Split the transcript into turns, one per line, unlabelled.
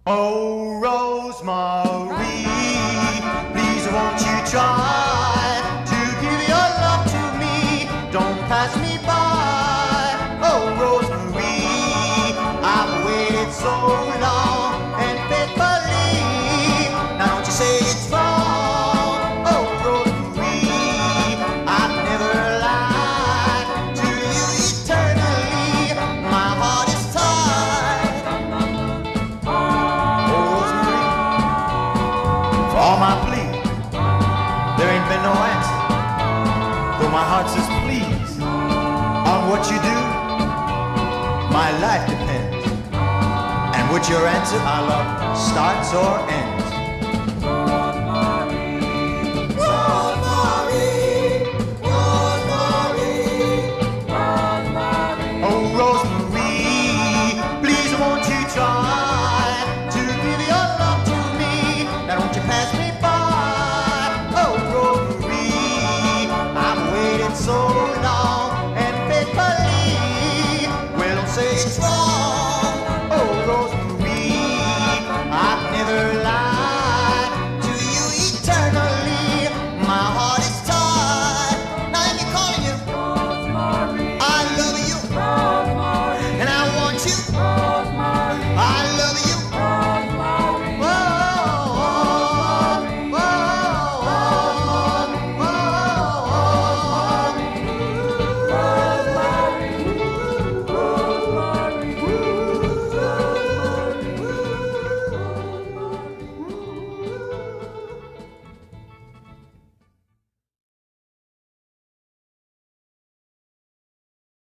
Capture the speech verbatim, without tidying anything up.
Oh, Rosemarie, please won't you try to give your love to me? Don't pass me by. Oh, Rosemarie, I've waited so long and faithfully. Now don't you say it's wrong. Oh, Rosemarie, I've never lied to you eternally. My heart is tied. For all my plea, there ain't been no answer. Though my heart says please, on what you do, my life depends. And with your answer, our love starts or ends. Rosemarie, Rosemarie, Rosemarie, Rosemarie. Oh, Rosemarie, please won't you try to give your love to me? Now don't you pass me by. Oh, Rosemarie, I've waited so long and faithfully. Well, don't say it's wrong. Oh, Rosemarie, I've never lied to you eternally. My heart is tied. Now I'm calling you. Rosemarie, I love you. Rosemarie, and I want you.